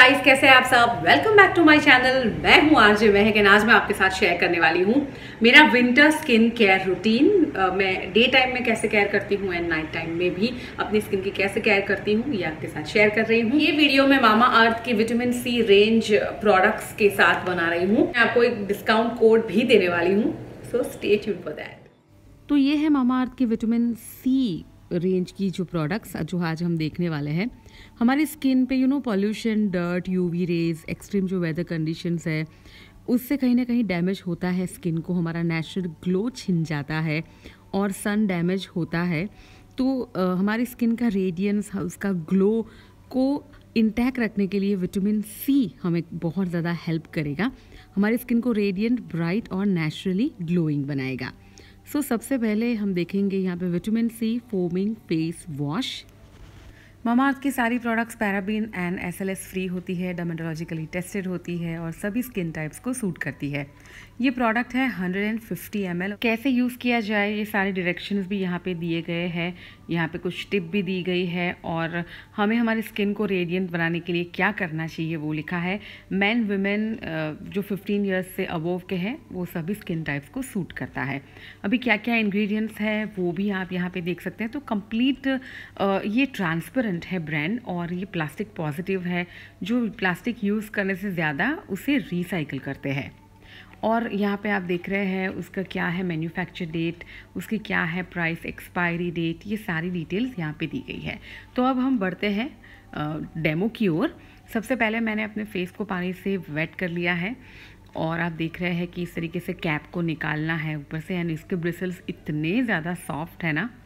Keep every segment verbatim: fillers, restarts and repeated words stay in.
Guys, कैसे हैं आप सब। Welcome back to my channel. मैं हूं आरजे महक। आज मैं आपके साथ शेयर करने वाली हूं मेरा विंटर स्किन केयर रूटीन। मैं डे टाइम में कैसे केयर करती हूं एंड नाइट टाइम में भी अपनी स्किन की कैसे केयर करती हूं, ये आपके साथ शेयर कर रही हूं। ये वीडियो मैं मामा अर्थ की विटामिन सी रेंज प्रोडक्ट्स के साथ बना रही हूँ। मैं आपको एक डिस्काउंट कोड भी देने वाली हूँ, so stay tuned for that. तो ये है मामा अर्थ की विटामिन सी रेंज की जो प्रोडक्ट्स जो आज हम देखने वाले हैं। हमारी स्किन पे you know pollution, dirt, UV rays, extreme जो वेदर कंडीशंस है उससे कहीं ना कहीं डैमेज होता है स्किन को, हमारा नेचुरल ग्लो छिन जाता है और सन डैमेज होता है। तो आ, हमारी स्किन का रेडियंस, उसका ग्लो को इंटैक्ट रखने के लिए विटामिन सी हमें बहुत ज़्यादा हेल्प करेगा। हमारी स्किन को रेडियंट, ब्राइट और नेचुरली ग्लोइंग बनाएगा। सो so, सबसे पहले हम देखेंगे यहाँ पे vitamin C foaming face wash. Mamaearth की सारी products paraben and SLS free होती है, डर्मेटोलॉजिकली टेस्टेड होती है और सभी स्किन टाइप्स को सूट करती है। ये प्रोडक्ट है हंड्रेड फिफ्टी एम एल। कैसे यूज़ किया जाए ये सारे डायरेक्शंस भी यहाँ पे दिए गए हैं। यहाँ पे कुछ टिप भी दी गई है और हमें हमारी स्किन को रेडियंट बनाने के लिए क्या करना चाहिए वो लिखा है। मैन वुमेन जो फिफ्टीन ईयर्स से अबोव के हैं वो सभी स्किन टाइप्स को सूट करता है। अभी क्या क्या इंग्रेडिएंट्स हैं वो भी आप यहाँ पे देख सकते हैं। तो कंप्लीट ये ट्रांसपेरेंट है ब्रांड और ये प्लास्टिक पॉजिटिव है। जो प्लास्टिक यूज़ करने से ज़्यादा उसे रिसाइकिल करते हैं। और यहाँ पे आप देख रहे हैं उसका क्या है मैन्युफैक्चर डेट, उसकी क्या है प्राइस, एक्सपायरी डेट, ये सारी डिटेल्स यहाँ पे दी गई है। तो अब हम बढ़ते हैं डेमो की ओर। सबसे पहले मैंने अपने फेस को पानी से वेट कर लिया है और आप देख रहे हैं कि इस तरीके से कैप को निकालना है ऊपर से। एंड इसके ब्रिसल्स इतने ज़्यादा सॉफ्ट है ना,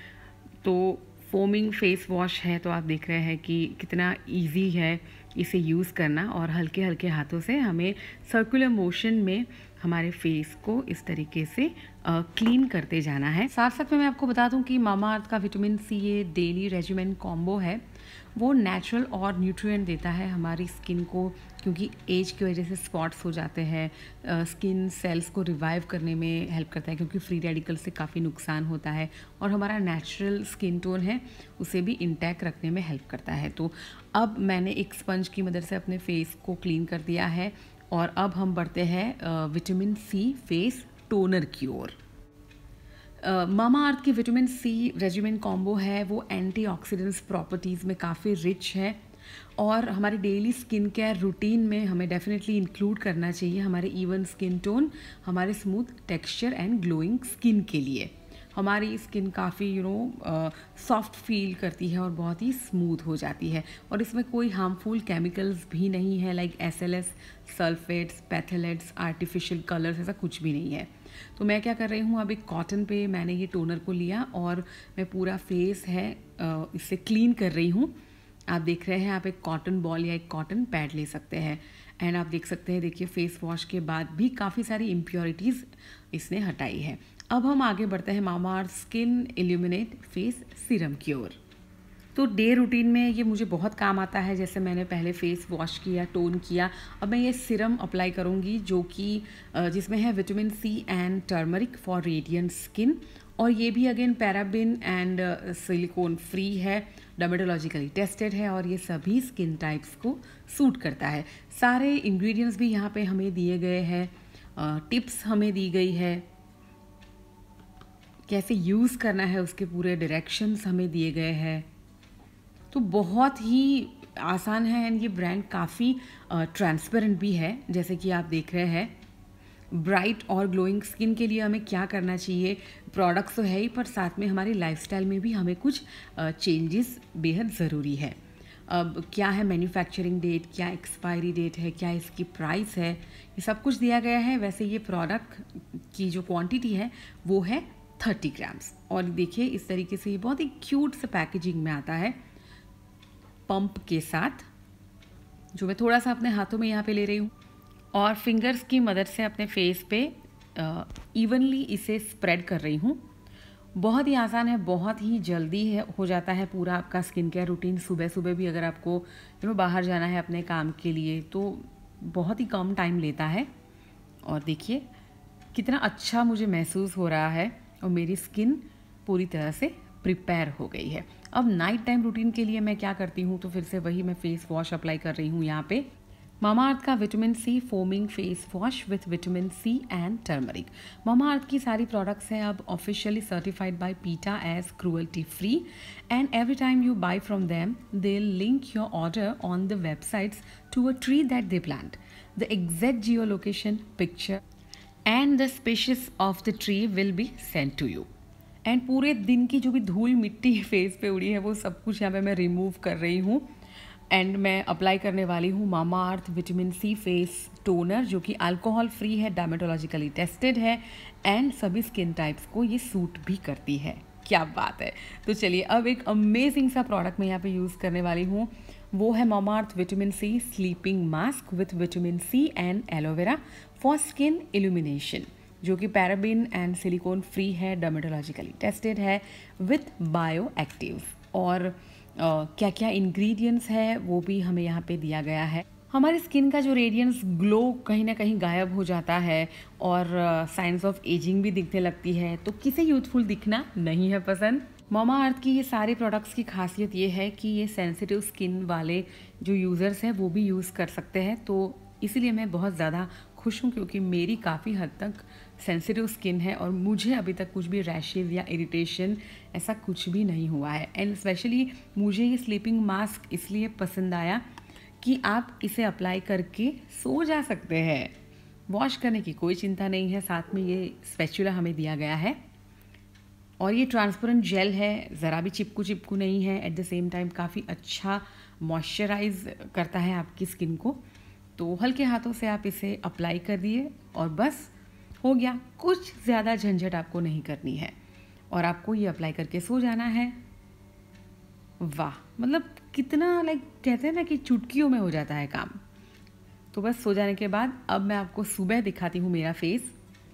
तो फोमिंग फेस वॉश है तो आप देख रहे हैं कि कितना इजी है इसे यूज़ करना। और हल्के हल्के हाथों से हमें सर्कुलर मोशन में हमारे फेस को इस तरीके से क्लीन करते जाना है। साथ साथ में मैं आपको बता दूं कि मामा अर्थ का विटामिन सी ये डेली रेजिमेन कॉम्बो है। वो नेचुरल और न्यूट्रिएंट देता है हमारी स्किन को, क्योंकि एज की वजह से स्पॉट्स हो जाते हैं। स्किन सेल्स को रिवाइव करने में हेल्प करता है क्योंकि फ्री रेडिकल से काफ़ी नुकसान होता है और हमारा नेचुरल स्किन टोन है उसे भी इंटैक्ट रखने में हेल्प करता है। तो अब मैंने एक स्पंज की मदद से अपने फेस को क्लीन कर दिया है और अब हम बढ़ते हैं विटामिन सी फेस टोनर की ओर। मामा अर्थ की विटामिन सी रेजिमेन कॉम्बो है वो एंटीऑक्सीडेंट्स प्रॉपर्टीज़ में काफ़ी रिच है और हमारी डेली स्किन केयर रूटीन में हमें डेफिनेटली इंक्लूड करना चाहिए हमारे इवन स्किन टोन, हमारे smooth texture and glowing skin के लिए। हमारी स्किन काफ़ी यू नो सॉफ्ट फील करती है और बहुत ही स्मूथ हो जाती है और इसमें कोई हार्मफुल केमिकल्स भी नहीं है like SLS, sulphates, phthalates, artificial colours, ऐसा कुछ भी नहीं है। तो मैं क्या कर रही हूँ, अब एक कॉटन पे मैंने ये टोनर को लिया और मैं पूरा फेस है इससे क्लीन कर रही हूँ। आप देख रहे हैं, आप एक कॉटन बॉल या एक कॉटन पैड ले सकते हैं एंड आप देख सकते हैं, देखिए फेस वॉश के बाद भी काफ़ी सारी इम्प्योरिटीज़ इसने हटाई है। अब हम आगे बढ़ते हैं Mamaearth skin illuminate face serum की ओर। तो डे रूटीन में ये मुझे बहुत काम आता है। जैसे मैंने पहले फेस वॉश किया, टोन किया, अब मैं ये सीरम अप्लाई करूँगी जो कि जिसमें है vitamin C and turmeric for radiant skin. और ये भी again paraben and silicone free है, डर्मेटोलॉजिकली टेस्टेड है और ये सभी स्किन टाइप्स को सूट करता है। सारे इंग्रेडिएंट्स भी यहाँ पे हमें दिए गए हैं, टिप्स हमें दी गई है, कैसे यूज़ करना है उसके पूरे डायरेक्शंस हमें दिए गए हैं। तो बहुत ही आसान है एंड ये ब्रांड काफ़ी ट्रांसपेरेंट भी है। जैसे कि आप देख रहे हैं, ब्राइट और ग्लोइंग स्किन के लिए हमें क्या करना चाहिए, प्रोडक्ट्स तो है ही पर साथ में हमारी लाइफस्टाइल में भी हमें कुछ चेंजेस बेहद ज़रूरी है। अब क्या है मैन्युफैक्चरिंग डेट, क्या एक्सपायरी डेट है, क्या इसकी प्राइस है, ये सब कुछ दिया गया है। वैसे ये प्रोडक्ट की जो क्वांटिटी है वो है थर्टी ग्राम्स और देखिए इस तरीके से ये बहुत ही क्यूट से पैकेजिंग में आता है पंप के साथ, जो मैं थोड़ा सा अपने हाथों में यहाँ पे ले रही हूँ और फिंगर्स की मदद से अपने फेस पे इवनली इसे स्प्रेड कर रही हूँ। बहुत ही आसान है, बहुत ही जल्दी है हो जाता है पूरा आपका स्किन केयर रूटीन। सुबह सुबह भी अगर आपको यू नो बाहर जाना है अपने काम के लिए तो बहुत ही कम टाइम लेता है। और देखिए कितना अच्छा मुझे महसूस हो रहा है और मेरी स्किन पूरी तरह से प्रिपेयर हो गई है। अब नाइट टाइम रूटीन के लिए मैं क्या करती हूँ, तो फिर से वही मैं फेस वॉश अप्लाई कर रही हूँ यहाँ पे। मामाअर्थ का vitamin C foaming face wash with vitamin C and turmeric. Mamaearth की सारी प्रोडक्ट्स हैं अब officially certified by PETA as cruelty free, and every time you buy from them they link your order on the websites to a tree that they plant, the exact geo location, picture and the species of the tree will be sent to you. And पूरे दिन की जो भी धूल मिट्टी face पे उड़ी है वो सब कुछ यहाँ पे मैं रिमूव कर रही हूँ। एंड मैं अप्लाई करने वाली हूँ Mamaearth vitamin C face toner, जो कि अल्कोहल फ्री है, डर्मेटोलॉजिकली टेस्टेड है एंड सभी स्किन टाइप्स को ये सूट भी करती है। क्या बात है। तो चलिए अब एक अमेजिंग सा प्रोडक्ट मैं यहाँ पे यूज़ करने वाली हूँ, वो है Mamaearth vitamin C sleeping mask with vitamin C and aloe vera for skin illumination, जो कि पैराबिन एंड सिलिकॉन फ्री है, डर्मेटोलॉजिकली टेस्टेड है विथ बायो एक्टिव। और Uh, क्या क्या इंग्रेडिएंट्स है वो भी हमें यहाँ पे दिया गया है। हमारी स्किन का जो रेडियंस ग्लो कहीं ना कहीं गायब हो जाता है और साइंस ऑफ एजिंग भी दिखने लगती है, तो किसे यूथफुल दिखना नहीं है पसंद। मामाअर्थ की ये सारे प्रोडक्ट्स की खासियत ये है कि ये सेंसिटिव स्किन वाले जो यूज़र्स हैं वो भी यूज़ कर सकते हैं, तो इसीलिए मैं बहुत ज़्यादा खुश हूँ क्योंकि मेरी काफ़ी हद तक सेंसिटिव स्किन है और मुझे अभी तक कुछ भी रैशेज या इरिटेशन ऐसा कुछ भी नहीं हुआ है। एंड स्पेशली मुझे ये स्लीपिंग मास्क इसलिए पसंद आया कि आप इसे अप्लाई करके सो जा सकते हैं, वॉश करने की कोई चिंता नहीं है। साथ में ये स्पैचुला हमें दिया गया है और ये ट्रांसपेरेंट जेल है, ज़रा भी चिपकू चिपकू नहीं है। एट द सेम टाइम काफ़ी अच्छा मॉइस्चराइज करता है आपकी स्किन को। तो हल्के हाथों से आप इसे अप्लाई कर दिए और बस हो गया, कुछ ज़्यादा झंझट आपको नहीं करनी है और आपको ये अप्लाई करके सो जाना है। वाह, मतलब कितना लाइक कहते हैं ना कि चुटकियों में हो जाता है काम। तो बस सो जाने के बाद अब मैं आपको सुबह दिखाती हूँ मेरा फेस,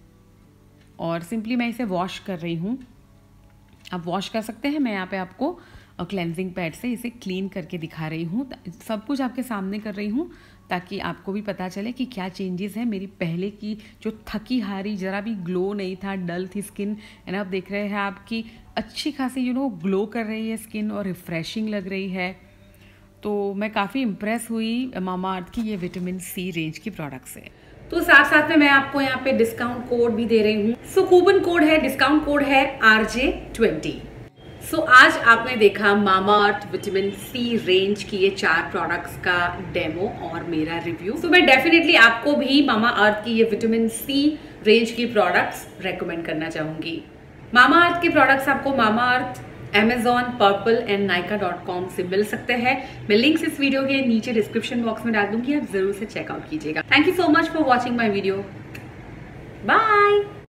और सिंपली मैं इसे वॉश कर रही हूँ। आप वॉश कर सकते हैं, मैं यहाँ पे आपको क्लेंजिंग पैड से इसे क्लीन करके दिखा रही हूँ। सब कुछ आपके सामने कर रही हूँ ताकि आपको भी पता चले कि क्या चेंजेस हैं। मेरी पहले की जो थकी हारी, ज़रा भी ग्लो नहीं था, डल थी स्किन, एंड आप देख रहे हैं आपकी अच्छी खासी यू नो ग्लो कर रही है स्किन और रिफ्रेशिंग लग रही है। तो मैं काफ़ी इम्प्रेस हुई मामाअर्थ की ये विटामिन सी रेंज की प्रोडक्ट से। तो साथ साथ में मैं आपको यहाँ पे डिस्काउंट कोड भी दे रही हूँ। सो कूपन कोड है, डिस्काउंट कोड है R J twenty. So so, आज आपने देखा मामाअर्थ विटामिन सी रेंज की ये चार प्रोडक्ट्स का डेमो और मेरा रिव्यू। तो मैं डेफिनेटली आपको भी मामाअर्थ की ये विटामिन सी रेंज की प्रोडक्ट्स रेकमेंड करना चाहूंगी। मामाअर्थ के प्रोडक्ट्स आपको Mamaearth, Amazon, Purplle and Nykaa dot com से मिल सकते हैं। मैं लिंक्स इस वीडियो के नीचे डिस्क्रिप्शन बॉक्स में डाल दूंगी, आप जरूर से चेकआउट कीजिएगा। Thank you so much for watching my video. Bye.